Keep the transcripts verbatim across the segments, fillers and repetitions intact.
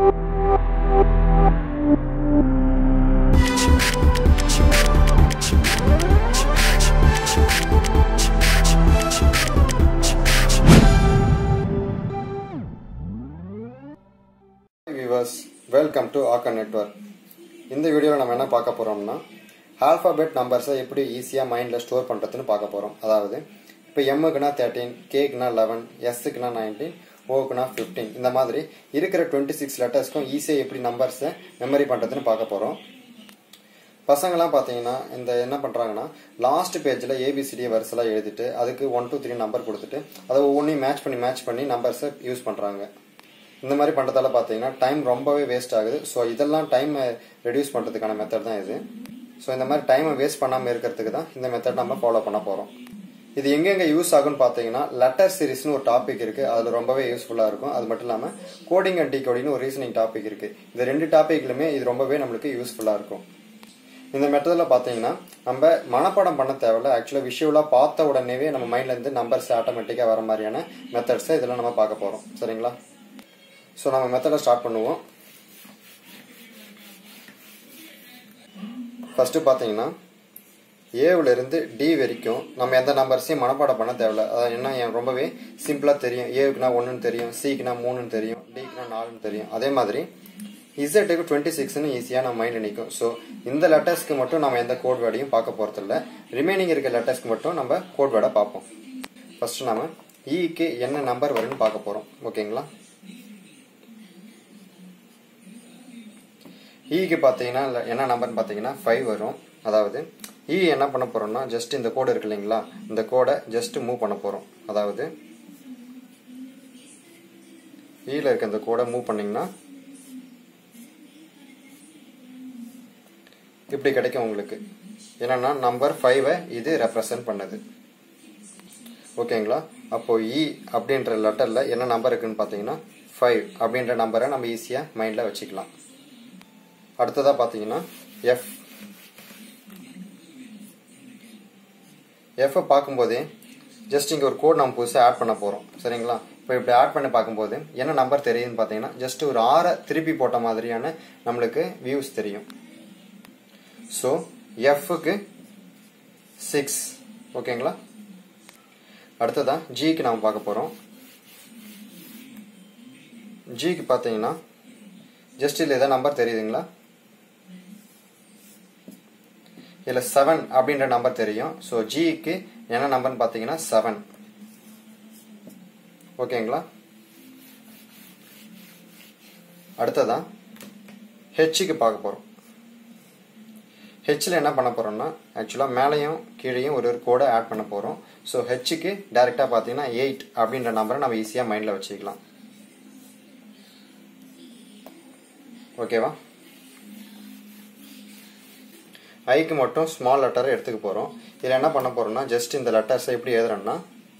Viewers, welcome to Arca Network. இந்த வீடியோல நம்ம என்ன பார்க்க போறோம்னா ஆல்பாபெட் நம்பர்ஸை எப்படி ஈஸியா மைண்ட்ல ஸ்டோர் பண்றதுன்னு பார்க்க போறோம். அதாவது இப்போ M க்குனா thirteen, K க்குனா eleven, S க்குனா nineteen, O க்குனா fifteen. இந்த மாதிரி இருக்கிற twenty-six லெட்டர்ஸ்க்கும் ஈஸியா எப்படி நம்பர்ஸை மெமரி பண்றதுன்னு பார்க்க போறோம். பசங்கலாம் பாத்தீங்கன்னா இந்த என்ன பண்றாங்கன்னா லாஸ்ட் பேஜ்ல A B C D வரிசையா எழுதிட்டு அதுக்கு one two three நம்பர் கொடுத்துட்டு அதை ஒவ்வொன்றையும் மேட்ச் பண்ணி மேட்ச் பண்ணி நம்பர்ஸை யூஸ் பண்றாங்க. இந்த மாதிரி பண்றதால பாத்தீங்கன்னா டைம் ரொம்பவே வேஸ்ட் ஆகுது. ஸோ இதெல்லாம் டைம் ரெடியூஸ் பண்றதுக்கான மெத்தட் தான் இது. ஸோ இந்த மாதிரி டைமை வேஸ்ட் பண்ணாம இருக்கிறதுக்கு தான் இந்த மெத்தட் நம்ம ஃபாலோ பண்ண போறோம். இது எங்கெங்க யூஸ் ஆகும்னு பாத்தீங்கன்னா லெட்டர் சீரிஸ்னு ஒரு டாபிக் இருக்கு, அதுல ரொம்பவே யூஸ்ஃபுல்லா இருக்கும். அது மட்டும் இல்லாம கோடிங் அண்ட் டிகோடிங் ஒரு ரீசனிங் டாபிக் இருக்கு. இந்த ரெண்டு டாபிக்லுமே இது ரொம்பவே நம்மளுக்கு யூஸ்ஃபுல்லா இருக்கும். இந்த மெத்தட்ல பாத்தீங்கன்னா நம்ம மனப்பாடம் பண்ண தேவையில்ல, ஆக்சுவலா விஷுவலா பார்த்த உடனேவே நம்ம மைண்ட்ல இருந்து நம்பர்ஸ் ஆட்டோமேட்டிக்கா வர மாதிரியான மெத்தட்ஸ் இதெல்லாம் நம்ம பார்க்க போறோம். சரிங்களா? ஸோ நம்ம மெத்தடை ஸ்டார்ட் பண்ணுவோம். ஃபர்ஸ்ட் பார்த்தீங்கன்னா ஏவுல இருந்து டி வரைக்கும் நம்ம எந்த நம்பர்ஸையும் மனப்பாடம் பண்ண தேவையில்ல. அதாவது என்ன ரொம்பவே சிம்பிளா தெரியும். ஏவுக்குனா ஒன்றுன்னு தெரியும், சிக்குனா மூணுன்னு தெரியும், டிக்குனா நாலுன்னு தெரியும். அதே மாதிரி இசட்டுக்கு டுவெண்ட்டி சிக்ஸ்னு ஈஸியாக நம்ம மைண்ட் நிற்கும். ஸோ இந்த லெட்டர்ஸ்க்கு மட்டும் நம்ம எந்த கோட் வேர்டையும் பார்க்க போறது இல்லை. ரிமைனிங் இருக்க லெட்டர்ஸ்க்கு மட்டும் நம்ம கோட் வேர்டை பார்ப்போம். ஃபர்ஸ்ட் நம்ம ஈக்கு என்ன நம்பர் வரும்னு பார்க்க போறோம். ஓகேங்களா? ஈக்கு பார்த்தீங்கன்னா என்ன நம்பர்னு பார்த்தீங்கன்னா ஃபைவ் வரும். அதாவது இ என்ன பண்ண போறோம்னா ஜஸ்ட் இந்த கோடு இருக்கு இல்லைங்களா, இந்த கோடை ஜஸ்ட் மூவ் பண்ண போறோம். அதாவது ஈல இருக்க இந்த கோடை மூவ் பண்ணீங்கன்னா இப்படி கிடைக்கும் உங்களுக்கு. என்னன்னா நம்பர் ஃபைவை இது ரெப்ரசன்ட் பண்ணுது. ஓகேங்களா? அப்போ இ அப்படின்ற லெட்டர்ல என்ன நம்பர் இருக்குன்னு பார்த்தீங்கன்னா ஃபைவ் அப்படின்ற நம்பரை நம்ம ஈஸியா மைண்ட்ல வச்சுக்கலாம். அடுத்ததா பாத்தீங்கன்னா எஃப். எஃப் பார்க்கும்போதே ஜஸ்ட் இங்க ஒரு கோட் நம்ம புதுசாக ஆட் பண்ண போறோம். சரிங்களா? இப்போ இப்படி ஆட் பண்ணி பார்க்கும்போது என்ன நம்பர் தெரியுதுன்னு பார்த்தீங்கன்னா ஜஸ்ட் ஒரு ஆறை திருப்பி போட்ட மாதிரியான நம்மளுக்கு வியூஸ் தெரியும். ஸோ எஃப்க்கு சிக்ஸ். ஓகேங்களா? அடுத்ததா ஜிக்கு நம்ம பார்க்க போறோம். ஜிக்கு பார்த்தீங்கன்னா ஜஸ்ட் இல்லை ஏதாவது நம்பர் தெரியுதுங்களா? இதுல செவன் அப்படின்ற நம்பர் தெரியும். ஸோ ஜிக்கு என்ன நம்பர்னு பார்த்தீங்கன்னா செவன். ஓகேங்களா? அடுத்ததான் ஹெச்சுக்கு பார்க்க போறோம். ஹெச்ல என்ன பண்ண போறோம்னா ஆக்சுவலா மேலையும் கீழையும் ஒரு ஒரு கோடை ஆட் பண்ண போறோம். ஸோ ஹெச்சுக்கு டைரக்டா பார்த்தீங்கன்னா எயிட் அப்படின்ற நம்பரை நம்ம ஈஸியா மைண்ட்ல வச்சுக்கலாம். ஓகேவா? ஐக்கு மட்டும் ஸ்மால் லெட்டரை எடுத்துக்க போறோம். இதுல என்ன பண்ண போறோம்னா ஜஸ்ட் இந்த லெட்டர்ஸை எப்படி எழுதுறோம்னா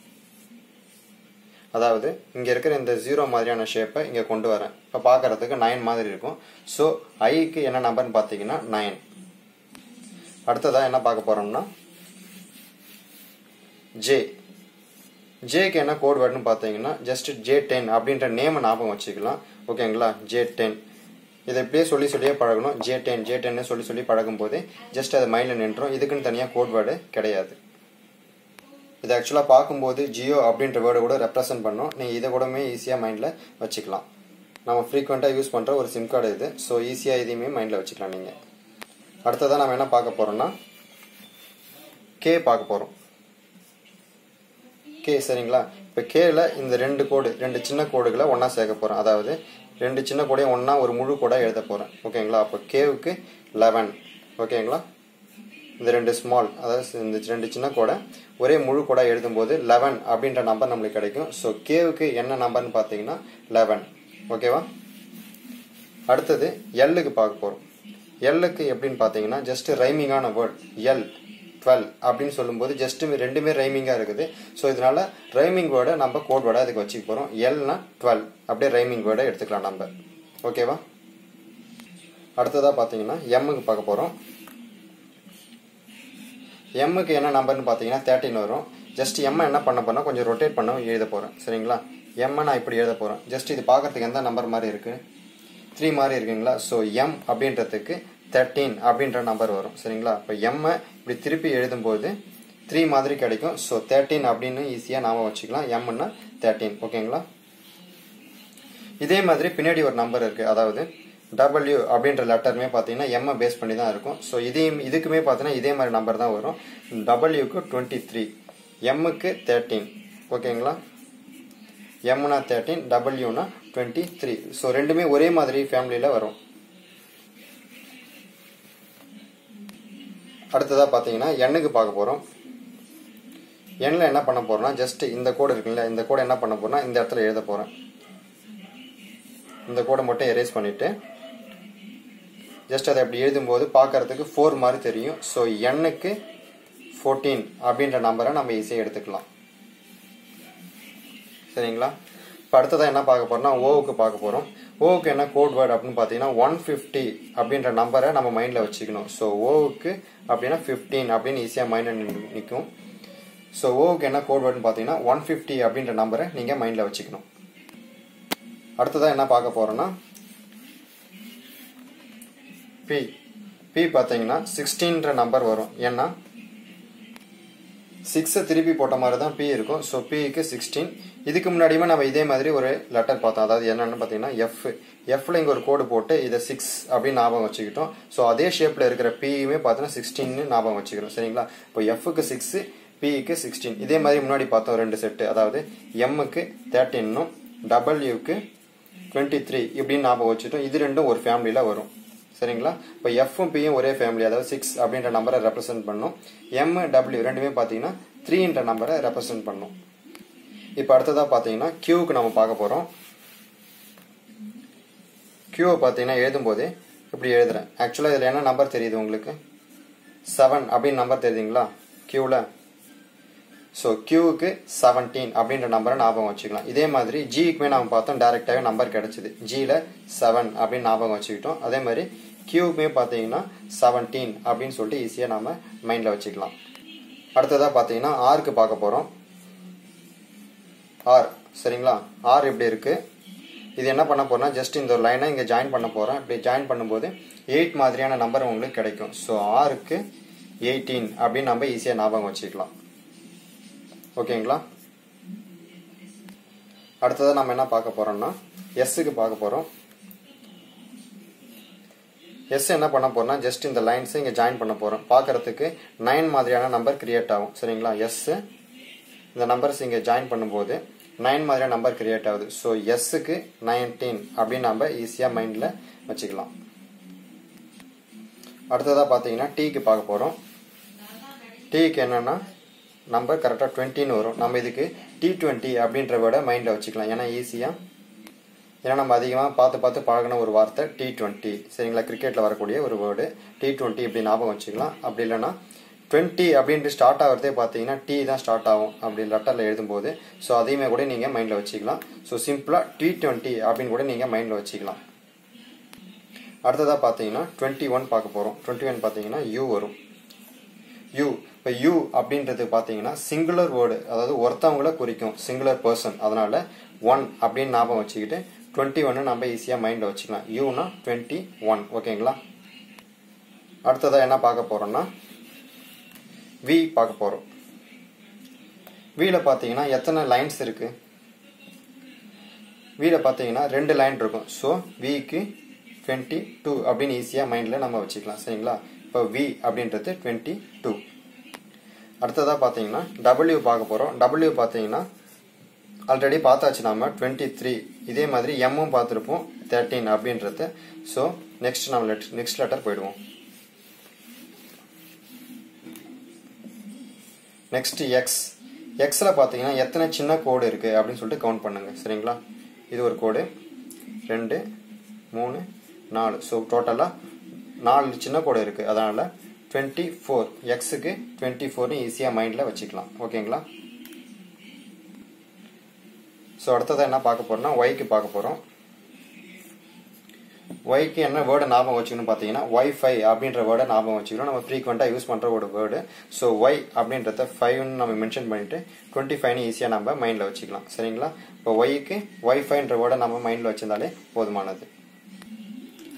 அதாவது இங்க இருக்கிற இந்த ஜீரோ மாதிரியான ஷேப்பை இங்க கொண்டு வரேன். இப்ப பாக்குறதுக்கு நைன் மாதிரி இருக்கும். ஸோ ஐக்கு என்ன நம்பர்னு பாத்தீங்கன்னா நைன். அடுத்ததா என்ன பார்க்க போறோம்னா ஜே. ஜேக்கு என்ன கோட் வேர்டுன்னு பாத்தீங்கன்னா ஜஸ்ட் ஜே டென் அப்படின்ற நேம் ஞாபகம் வச்சுக்கலாம். ஓகேங்களா? J ten. இதை இப்படியே சொல்லி சொல்லியே பழகணும். ஜே டென் ஜே டென்னு சொல்லி சொல்லி பழகும் போது ஜஸ்ட் அது மைண்ட்ல நின்றோம். இதுக்குன்னு தனியா கோட் வேர்டு கிடையாது. இது ஆக்சுவலா பார்க்கும்போது ஜியோ அப்படின்ற வேர்டு கூட ரெப்ரசென்ட் பண்ணும். நீங்க இதை கூடமே ஈஸியா மைண்ட்ல வச்சுக்கலாம். நம்ம ஃப்ரீக்வெண்டா யூஸ் பண்ற ஒரு சிம் கார்டு இது. ஸோ ஈஸியா இதையுமே மைண்ட்ல வச்சுக்கலாம் நீங்க. அடுத்ததான் நம்ம என்ன பார்க்க போறோம்னா கே பார்க்க போறோம். கே. சரிங்களா? இப்ப கேல இந்த ரெண்டு கோடு ரெண்டு சின்ன கோடுகளை ஒன்னா சேர்க்க போறோம். அதாவது ரெண்டு சின்ன கோடையும் ஒன்னா ஒரு முழு கோடா எழுத போறேன். ஓகேங்களா? அப்போ கேவுக்கு லெவன். ஓகேங்களா? இந்த ரெண்டு ஸ்மால் அதாவது இந்த ரெண்டு சின்ன கோடை ஒரே முழு கோடா எழுதும் போது லெவன் அப்படின்ற நம்பர் நம்மளுக்கு கிடைக்கும். ஸோ கேவுக்கு என்ன நம்பர்னு பார்த்தீங்கன்னா லெவன். ஓகேவா? அடுத்தது எல்லுக்கு பார்க்க போறோம். எல்லுக்கு எப்படின்னு பார்த்தீங்கன்னா ஜஸ்ட் ரைமிங்கான வேர்ட் எல் டுவெல் அப்படின்னு சொல்லும்போது ஜஸ்ட் ரெண்டுமே ரைமிங்கா இருக்குது. ஸோ இதனால ரைமிங் வேர்டை நம்ம கோட் வேர்டை அதுக்கு வச்சுக்க போறோம். எல்னா டுவெல் அப்படியே ரைமிங் வேர்டை எடுத்துக்கலாம் நம்ம. ஓகேவா? அடுத்ததா பாத்தீங்கன்னா எம்முக்கு பார்க்க போறோம். எம்முக்கு என்ன நம்பர்னு பாத்தீங்கன்னா தேர்ட்டின் வரும். ஜஸ்ட் எம் என்ன பண்ண போறோம் கொஞ்சம் ரொட்டேட் பண்ண எழுத போறேன். சரிங்களா? எம் நான் இப்படி எழுத போறேன். ஜஸ்ட் இது பாக்கிறதுக்கு எந்த நம்பர் மாதிரி இருக்கு? த்ரீ மாதிரி இருக்குங்களா. ஸோ எம் அப்படின்றதுக்கு தேர்ட்டீன் அப்படின்ற நம்பர் வரும் சரிங்களா. இப்போ எம்மை இப்படி திருப்பி எழுதும்போது த்ரீ மாதிரி கிடைக்கும். ஸோ தேர்ட்டீன் அப்படின்னு ஈஸியாக நாம வச்சுக்கலாம். எம்னா தேர்ட்டீன் ஓகேங்களா. இதே மாதிரி பின்னாடி ஒரு நம்பர் இருக்கு, அதாவது டபிள்யூ அப்படின்ற லெட்டருமே பார்த்தீங்கன்னா எம்ஐ பேஸ் பண்ணி தான் இருக்கும். ஸோ இதையும் இதுக்குமே பார்த்தீங்கன்னா இதே மாதிரி நம்பர் தான் வரும். டபிள்யூக்கு டுவெண்ட்டி த்ரீ, எம்முக்கு தேர்ட்டீன் ஓகேங்களா. எம்னா தேர்ட்டீன், டபிள்யூனா டுவெண்ட்டி த்ரீ. ஸோ ரெண்டுமே ஒரே மாதிரி ஃபேமிலியில் வரும். அடுத்ததாக பார்த்தீங்கன்னா எண்ணுக்கு பார்க்க போகிறோம். எண்ணில் என்ன பண்ண போகிறோம்னா ஜஸ்ட் இந்த கோடு இருக்குல்ல, இந்த கோடை என்ன பண்ண போகிறோம்னா இந்த இடத்துல எழுத போகிறேன். இந்த கோடை மட்டும் எரேஸ் பண்ணிவிட்டு ஜஸ்ட் அதை அப்படி எழுதும்போது பார்க்கறதுக்கு ஃபோர் மாதிரி தெரியும். ஸோ எண்ணுக்கு ஃபோர்டீன் அப்படின்ற நம்பரை நம்ம ஈஸியாக எடுத்துக்கலாம் சரிங்களா. இப்போ அடுத்ததான் என்ன பார்க்க போறோம்னா ஓவுக்கு பார்க்க போகிறோம். ஓவுக்கு என்ன கோட் வேர்டு அப்படின்னு பார்த்தீங்கன்னா ஒன் ஃபிஃப்டி அப்படின்ற நம்பரை நம்ம மைண்டில் வச்சுக்கணும். ஸோ ஓவுக்கு அப்படின்னா ஃபிஃப்டீன் அப்படின்னு ஈஸியாக மைண்டில் நிற்கும். ஸோ ஓவுக்கு என்ன கோட் வேர்டுன்னு பார்த்தீங்கன்னா ஒன் ஃபிஃப்டி அப்படின்ற நம்பரை நீங்கள் மைண்டில் வச்சுக்கணும். அடுத்ததான் என்ன பார்க்க போறோம்னா பி. பி பார்த்தீங்கன்னா சிக்ஸ்டீன்ற நம்பர் வரும். ஏன்னா சிக்ஸை திருப்பி போட்ட மாதிரி தான் பி இருக்கும். ஸோ பிக்கு சிக்ஸ்டீன். இதுக்கு முன்னாடியுமே நம்ம இதே மாதிரி ஒரு லெட்டர் பார்த்தோம், அதாவது என்னன்னு பார்த்தீங்கன்னா எஃப். எஃப்ல இங்கே ஒரு கோடு போட்டு இதை சிக்ஸ் அப்படின்னு ஞாபகம் வச்சுக்கிட்டோம். ஸோ அதே ஷேப்ல இருக்கிற பியுமே பார்த்தீங்கன்னா சிக்ஸ்டீன்னு ஞாபகம் வச்சுக்கிறோம் சரிங்களா. இப்போ எஃப்க்கு சிக்ஸ், பிக்கு சிக்ஸ்டீன். இதே மாதிரி முன்னாடி பார்த்தோம் ரெண்டு செட்டு, அதாவது எம்முக்கு தேர்ட்டீன்னும் டபிள்யூக்கு டுவெண்ட்டி த்ரீ இப்படின்னு ஞாபகம் வச்சுட்டோம். இது ரெண்டும் ஒரு ஃபேமிலியில் வரும் சரிங்களா. இப்போ எஃப்பும் பியும் ஒரே ஃபேமிலி, அதாவது சிக்ஸ் அப்படின்ற நம்பரை ரெப்ரசென்ட் பண்ணும். எம் டபிள்யூ ரெண்டுமே பார்த்தீங்கன்னா த்ரீன்ற நம்பரை ரெப்ரசென்ட் பண்ணும். இப்போ அடுத்ததாக பார்த்தீங்கன்னா கியூவுக்கு நம்ம பார்க்க போகிறோம். கியூவை பார்த்தீங்கன்னா எழுதும்போதே இப்படி எழுதுறேன். ஆக்சுவலாக இதில் என்ன நம்பர் தெரியுது உங்களுக்கு? செவன் அப்படின்னு நம்பர் தெரியுதுங்களா கியூவில். ஸோ கியூவுக்கு செவன்டீன் அப்படின்ற நம்பரை ஞாபகம் வச்சுக்கலாம். இதே மாதிரி ஜிக்குமே நம்ம பார்த்தோம், டைரெக்டாகவே நம்பர் கிடைச்சிது. ஜியில் செவன் அப்படின்னு ஞாபகம் வச்சுக்கிட்டோம். அதே மாதிரி கியூக்குமே பார்த்தீங்கன்னா செவன்டீன் அப்படின்னு சொல்லிட்டு ஈஸியாக நாம மைண்டில் வச்சுக்கலாம். அடுத்ததாக பார்த்தீங்கன்னா ஆருக்கு பார்க்க போகிறோம். ஆர் சரிங்களா. ஆர் எப்படி இருக்கு? இது என்ன பண்ண போறோம்னா ஜஸ்ட் இந்த ஒரு லைனை இங்கே ஜாயின் பண்ண போகிறோம். இப்படி ஜாயின் பண்ணும்போது எயிட் மாதிரியான நம்பர் உங்களுக்கு கிடைக்கும். ஸோ ஆருக்கு எயிட்டீன் அப்படின்னு நம்ம ஈஸியாக ஞாபகம் வச்சுக்கலாம் ஓகேங்களா. அடுத்ததாக நம்ம என்ன பார்க்க போறோம்னா எஸ்ஸுக்கு பார்க்க போகிறோம். எஸ் என்ன பண்ண போறோம்னா ஜஸ்ட் இந்த லைன்ஸ் இங்கே ஜாயின் பண்ண போகிறோம். பார்க்கறதுக்கு நைன் மாதிரியான நம்பர் கிரியேட் ஆகும் சரிங்களா. எஸ் இந்த நம்பர்ஸ் இங்கே ஜாயின் பண்ணும்போது நைன் மாதிரியான நம்பர் கிரியேட் ஆகுது. ஸோ எஸ்ஸுக்கு நைன்டீன் அப்படின்னு நம்ம ஈஸியாக மைண்டில் வச்சுக்கலாம். அடுத்ததாக பார்த்தீங்கன்னா டீக்கு பார்க்க போகிறோம். டீக்கு என்னன்னா நம்பர் கரெக்டாக டுவெண்ட்டின்னு வரும். நம்ம இதுக்கு டி டுவெண்ட்டி அப்படின்ற வேர்டை மைண்டில் வச்சுக்கலாம். ஏன்னா ஈஸியாக, ஏன்னா நம்ம அதிகமாக பார்த்து பார்த்து பழகின ஒரு வார்த்தை டி டுவெண்ட்டி சரிங்களா. கிரிக்கெட்டில் வரக்கூடிய ஒரு வேர்டு டி டுவெண்ட்டி இப்படி ஞாபகம் வச்சுக்கலாம். அப்படி இல்லைன்னா டுவெண்ட்டி அப்படின்ட்டு ஸ்டார்ட் ஆகிறதே பார்த்தீங்கன்னா டி தான் ஸ்டார்ட் ஆகும் அப்படி லெட்டரில் எழுதும்போது. ஸோ அதையுமே கூட நீங்கள் மைண்டில் வச்சுக்கலாம். ஸோ சிம்பிளாக டி டுவெண்ட்டி அப்படின்னு கூட நீங்கள் மைண்டில் வச்சுக்கலாம். அடுத்ததாக பார்த்தீங்கன்னா டுவெண்ட்டி ஒன் பார்க்க போகிறோம். டுவெண்ட்டி ஒன் பார்த்தீங்கன்னா யூ வரும். யூ இப்போ யூ அப்படின்றது பார்த்தீங்கன்னா சிங்குலர் வேர்டு, அதாவது ஒருத்தவங்களை குறிக்கும், சிங்குலர் பர்சன். அதனால ஒன் அப்படின்னு ஞாபகம் வச்சுக்கிட்டு டுவெண்ட்டி ஒன்னு நம்ம ஈஸியாக மைண்டில் வச்சுக்கலாம். யூனா டுவெண்ட்டி ஒன் ஓகேங்களா. அடுத்ததாக என்ன பார்க்க போறோம்னா வி பார்க்க போறோம். வில பார்த்தீங்கன்னா எத்தனை லைன்ஸ் இருக்கு? வில பார்த்தீங்கன்னா ரெண்டு லைன் இருக்கும். ஸோ விக்கு டுவெண்ட்டி டூ அப்படின்னு ஈஸியாக மைண்டில் நம்ம வச்சுக்கலாம் சரிங்களா. இப்போ வி அப்படின்றது டுவெண்ட்டி டூ. அடுத்ததாக பார்த்தீங்கன்னா டபிள்யூ பார்க்க போகிறோம். டபிள்யூ பார்த்தீங்கன்னா ஆல்ரெடி பார்த்தாச்சு நாம டுவெண்ட்டி த்ரீ. இதே மாதிரி எம்மும் பார்த்துருப்போம் தேர்ட்டீன் அப்படின்றது. ஸோ நெக்ஸ்ட் நம்ம லெட் நெக்ஸ்ட் லெட்டர் போயிடுவோம். Next X. எக்ஸில் பார்த்தீங்கன்னா எத்தனை சின்ன கோடு இருக்குது அப்படின்னு சொல்லிட்டு கவுண்ட் பண்ணுங்க சரிங்களா. இது ஒரு கோடு, ரெண்டு, மூணு, நாலு. ஸோ டோட்டலாக நாலு சின்ன கோடு இருக்குது. அதனால் டுவெண்ட்டி ஃபோர். எக்ஸுக்கு டுவெண்ட்டி ஃபோர்னு ஈஸியாக மைண்டில் வச்சுக்கலாம் ஓகேங்களா. ஸோ அடுத்ததாக என்ன பார்க்க போகிறோம்னா ஒய்க்கு பார்க்க போகிறோம். ஒய்க்கு என்ன வேர்டை ஞாபகம் வச்சுக்கணும் பார்த்தீங்கன்னா ஒய்ஃபை அப்படின்ற வேர்டை ஞாபகம் வச்சுக்கணும். நம்ம ஃப்ரீக்வெண்ட்டாக யூஸ் பண்ணுற ஒரு வேர்டு. ஸோ ஒய் அப்படின்றத ஃபைவ்னு நம்ம மென்ஷன் பண்ணிட்டு டுவெண்ட்டி ஃபைவ்னு ஈஸியாக நம்ம மைண்டில் வச்சுக்கலாம் சரிங்களா. இப்போ ஒய்க்கு ஒய்ஃபைன்ற வேர்டை நம்ம மைண்டில் வச்சிருந்தாலே போதுமானது.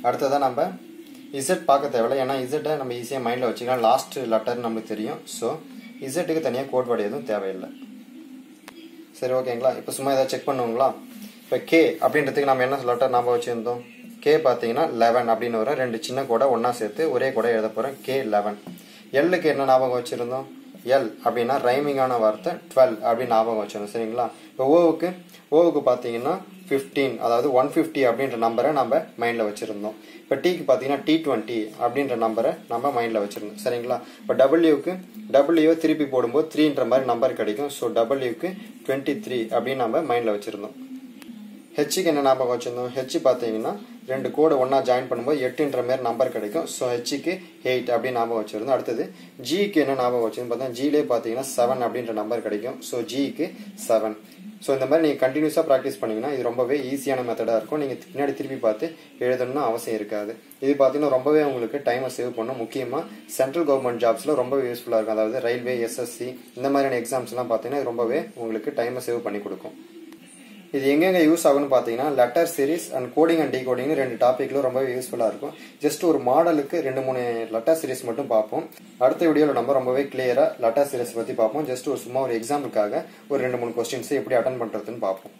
அடுத்ததான் நம்ம இசட் பார்க்க தேவையில்லை, ஏன்னா இசட்டை நம்ம ஈஸியாக மைண்டில் வச்சுக்கலாம். லாஸ்ட் லெட்டர் நம்மளுக்கு தெரியும். ஸோ இசட்டுக்கு தனியாக கோட் வேர்டு எதுவும் தேவையில்லை. சரி, ஓகேங்களா? இப்போ சும்மா ஏதாவது செக் பண்ணுங்களா? இப்போ கே அப்படின்றதுக்கு நம்ம என்ன லெட்டர் ஞாபகம் வச்சுருந்தோம்? கே பார்த்தீங்கன்னா லெவன் அப்படின்னு வரும். ரெண்டு சின்ன கூட ஒன்றா சேர்த்து ஒரே கூட எழுத போகிறோம். K eleven. எல்லுக்கு என்ன ஞாபகம் வச்சுருந்தோம்? எல் அப்படின்னா ரைமிங்கான வார்த்தை டுவெல் அப்படின்னு ஞாபகம் வச்சிருந்தோம். சரிங்களா? இப்போ ஓவுக்கு ஓவுக்கு பார்த்தீங்கன்னா ஃபிஃப்டீன், அதாவது ஒன் ஃபிஃப்டி அப்படின்ற நம்பரை நம்ம மைண்டில் வச்சுருந்தோம். இப்போ டீக்கு பார்த்தீங்கன்னா டி டுவெண்ட்டி அப்படின்ற நம்பரை நம்ம மைண்டில் வச்சுருந்தோம். சரிங்களா? இப்போ டபிள்யூக்கு டபிள்யூ திருப்பி போடும்போது த்ரீன்ற மாதிரி நம்பர் கிடைக்கும். ஸோ டபிள்யூக்கு டுவெண்ட்டி த்ரீ அப்படின்னு நம்ம மைண்டில் வச்சுருந்தோம். ஹெச்சுக்கு என்ன ஞாபகம் வச்சுருந்தோம்? ஹெச் பார்த்தீங்கன்னா ரெண்டு கோடு ஒன்றா ஜாயின் பண்ணும்போது எட்டுன்ற மாதிரி நம்பர் கிடைக்கும். ஸோ ஹெச்சுக்கு எயிட் அப்படின்னு ஞாபகம் வச்சுருந்தோம். அடுத்தது ஜிக்கு என்ன ஞாபகம் வச்சுருந்து பார்த்தா ஜிலே பார்த்தீங்கன்னா செவன் அப்படின்ற நம்பர் கிடைக்கும். ஸோ ஜிக்கு செவன். ஸோ இந்த மாதிரி நீங்கள் கண்டினியூஸாக ப்ராக்டிஸ் பண்ணிங்கன்னா இது ரொம்பவே ஈஸியான மெத்தடாக இருக்கும். நீங்கள் பின்னாடி திருப்பி பார்த்து எழுதணும்னு அவசியம் இருக்காது. இது பார்த்தீங்கன்னா ரொம்பவே உங்களுக்கு டைமை சேவ் பண்ணும். முக்கியமாக சென்ட்ரல் கவர்மெண்ட் ஜாப்ஸில் ரொம்பவே யூஸ்ஃபுல்லாக இருக்கும். அதாவது ரயில்வே, எஸ்எஸ்சி இந்த மாதிரியான எக்ஸாம்ஸ்லாம் பார்த்தீங்கன்னா ரொம்பவே உங்களுக்கு டைமை சேவ் பண்ணி கொடுக்கும். இது எங்கெங்க யூஸ் ஆகும்னு பார்த்தீங்கன்னா letter series and coding and decoding ரெண்டு டாப்பிக்ல ரொம்பவே யூஸ்ஃபுல்லாக இருக்கும். ஜஸ்ட் ஒரு மாடலுக்கு ரெண்டு மூணு லெட்டர் சீரிஸ் மட்டும் பார்ப்போம். அடுத்த வீடியோவில் நம்ம ரொம்பவே கிளியரா லெட்டர் சீரிஸ் பற்றி பார்ப்போம். ஜஸ்ட் ஒரு சும்மா ஒரு எக்ஸாம்பிளுக்காக ஒரு ரெண்டு மூணு கொஸ்டின்ஸ் எப்படி அட்டன் பண்றதுன்னு பார்ப்போம்.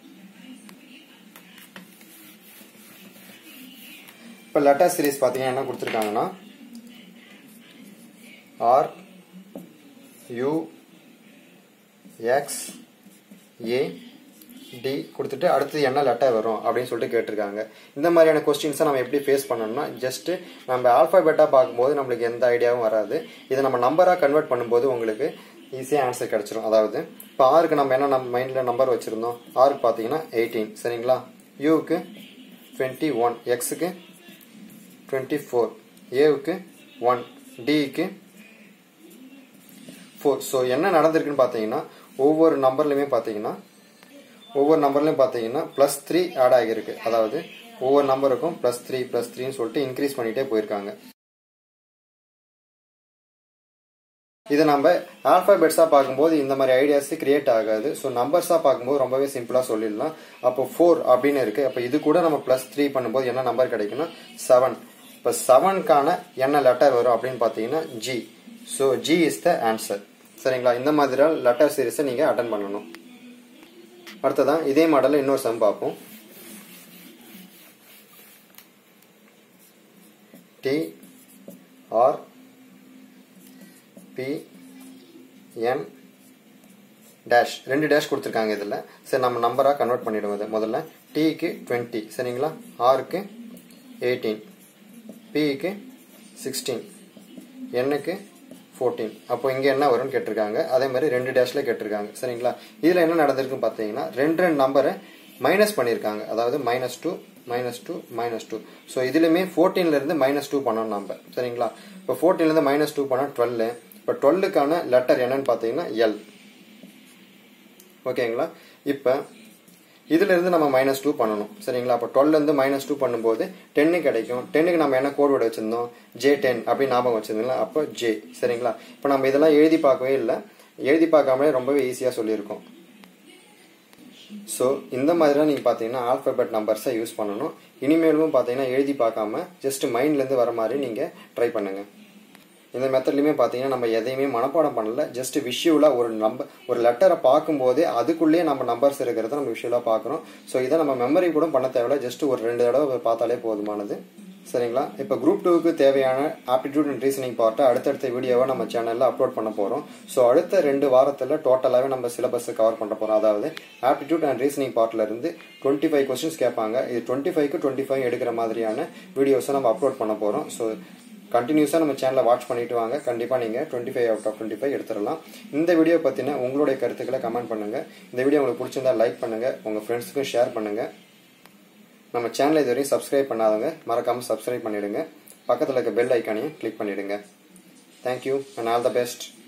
இப்போ லெட்டர் சீரிஸ் பார்த்தீங்கன்னா என்ன கொடுத்துருக்காங்கன்னா R U X A T கொடுத்துட்டு அடுத்து என்ன லெட்டர் வரும் அப்படின்னு சொல்லிட்டு கேட்டிருக்காங்க. இந்த மாதிரியான கொஸ்டின்ஸை நம்ம எப்படி ஃபேஸ் பண்ணணும்னா ஜஸ்ட் நம்ம ஆல்ஃபாபெட்டாக பார்க்கும்போது நம்மளுக்கு எந்த ஐடியாவும் வராது. இதை நம்ம நம்பராக கன்வெர்ட் பண்ணும்போது உங்களுக்கு ஈஸியாக ஆன்சர் கிடைச்சிரும். அதாவது இப்போ ஆருக்கு நம்ம என்ன நம்ம மைண்டில் நம்பர் வச்சுருந்தோம்? ஆருக்கு பார்த்தீங்கன்னா எயிட்டீன். சரிங்களா? யூக்கு டுவெண்ட்டி ஒன், எக்ஸுக்கு டுவெண்ட்டி ஃபோர், ஏவுக்கு ஒன், டிக்கு ஃபோர். ஸோ என்ன நடந்திருக்குன்னு பார்த்தீங்கன்னா ஒவ்வொரு நம்பர்லையுமே பார்த்தீங்கன்னா ஒவ்வொரு நம்பர்லையும் பார்த்தீங்கன்னா பிளஸ் த்ரீ ஆட் ஆகியிருக்கு. அதாவது ஒவ்வொரு நம்பருக்கும் பிளஸ் த்ரீ பிளஸ் த்ரீன்னு சொல்லிட்டு இன்க்ரீஸ் பண்ணிட்டே போயிருக்காங்க. இதை நம்ம ஆல்பாபெட்ஸா பார்க்கும்போது இந்த மாதிரி ஐடியாஸ் கிரியேட் ஆகாது. ஸோ நம்பர்ஸா பார்க்கும்போது ரொம்பவே சிம்பிளா சொல்லிடலாம். அப்போ ஃபோர் அப்படின்னு இருக்கு. அப்போ இது கூட நம்ம பிளஸ் த்ரீ பண்ணும்போது என்ன நம்பர் கிடைக்குன்னா செவன். இப்போ செவனுக்கான என்ன லெட்டர் வரும் அப்படின்னு பார்த்தீங்கன்னா G. So G is the answer. சரிங்களா? இந்த மாதிரி லெட்டர் சீரிஸை நீங்க அட்டன் பண்ணணும். அடுத்ததான் இதே மாடல்ல இன்னொரு சம் பார்ப்போம். T R P N dash ரெண்டு டேஷ் கொடுத்துருக்காங்க இதுல. சரி, நம்ம நம்பரா கன்வெர்ட் பண்ணிடுவோம். முதல்ல டிக்கு டுவெண்ட்டி. சரிங்களா? ஆருக்கு எயிட்டீன், பிக்கு சிக்ஸ்டீன், என்னுக்கு ஃபோர்டீன். அப்போ இங்க என்ன வரும்னு கேட்டிருக்காங்க. அதே மாதிரி ரெண்டு டேஷ்ல கேட்டிருக்காங்க. சரிங்களா? இதுல என்ன நடந்திருக்குன்னு பாத்தீங்கன்னா ரெண்டு ரெண்டு நம்பரை மைனஸ் பண்ணிருக்காங்க. அதாவது minus two minus two minus two. So இதுலயுமே ஃபோர்டீன்ல இருந்து மைனஸ் டூ பண்ணணும் நம்ம. சரிங்களா? இப்போ ஃபோர்டீன்ல இருந்து மைனஸ் டூ பண்ணா டுவெல். இப்போ டுவெல்லுக்கான லெட்டர் என்னன்னு பாத்தீங்கன்னா எல். ஓகேங்களா? இப்ப இதுல இருந்து நம்ம மைனஸ் டூ பண்ணணும். சரிங்களா? அப்போ டுவெல்ல இருந்து மைனஸ் டூ பண்ணும்போது டென்னு கிடைக்கும். டென்னுக்கு நம்ம என்ன கோட் வேர்டு வச்சிருந்தோம்? ஜே டென் அப்படின்னு ஞாபகம் வச்சிருந்தீங்களா? அப்போ ஜே. சரிங்களா? இப்போ நம்ம இதெல்லாம் எழுதி பார்க்கவே இல்லை. எழுதி பார்க்காமலே ரொம்பவே ஈஸியா சொல்லியிருக்கோம். ஸோ இந்த மாதிரிலாம் நீங்க பாத்தீங்கன்னா ஆல்பாபெட் நம்பர்ஸை யூஸ் பண்ணணும். இனிமேலும் பாத்தீங்கன்னா எழுதி பார்க்காம ஜஸ்ட் மைண்ட்ல இருந்து வர மாதிரி நீங்க ட்ரை பண்ணுங்க. இந்த மெத்தட்லயுமே பாத்தீங்கன்னா நம்ம எதையுமே மனப்பாடம் பண்ணல. ஜஸ்ட் விஷுவலா ஒரு நம்பர் ஒரு லெட்டரை பார்க்கும்போது அதுக்குள்ளேயே நம்ம நம்பர்ஸ் இருக்கிறத நம்ம விஷுவலா பாக்குறோம். ஸோ இதை நம்ம மெமரி கூட பண்ண தேவையில்ல. ஜஸ்ட் ஒரு ரெண்டு தடவை பார்த்தாலே போதுமானது. சரிங்களா? இப்போ குரூப் டூக்கு தேவையான ஆப்டிடியூட் அண்ட் ரீசனிங் பார்ட்டை அடுத்தடுத்த வீடியோவை நம்ம சேனல்ல அப்லோட் பண்ண போறோம். ஸோ அடுத்த ரெண்டு வாரத்துல டோட்டலாவே நம்ம சிலபஸ் கவர் பண்ண போறோம். அதாவது ஆப்டிடியூட் அண்ட் ரீசனிங் பார்ட்ல இருந்து டுவெண்ட்டி ஃபைவ் கொஸ்டின்ஸ் கேட்பாங்க. இது டுவெண்ட்டி ஃபைவ்க்கு டுவெண்ட்டி ஃபைவ் எடுக்கிற மாதிரியான வீடியோஸை நம்ம அப்லோட் பண்ண போறோம். ஸோ கண்டினியூஸா நம்ம சேனலை வாட்ச் பண்ணிட்டு வாங்க. கண்டிப்பா நீங்க twenty five out of twenty five எடுத்துடலாம். இந்த வீடியோ பத்தின உங்களுடைய கருத்துக்களை கமெண்ட் பண்ணுங்க. இந்த வீடியோ உங்களுக்கு பிடிச்சிருந்தா லைக் பண்ணுங்க, உங்க ஃப்ரெண்ட்ஸுக்கும் ஷேர் பண்ணுங்க. நம்ம சேனலை இதுவரையும் சப்ஸ்கிரைப் பண்ணாதவங்க மறக்காம சப்ஸ்கிரைப் பண்ணிடுங்க. பக்கத்தில் இருக்க பெல் ஐக்கானையும் கிளிக் பண்ணிடுங்க. Thank you and all the best.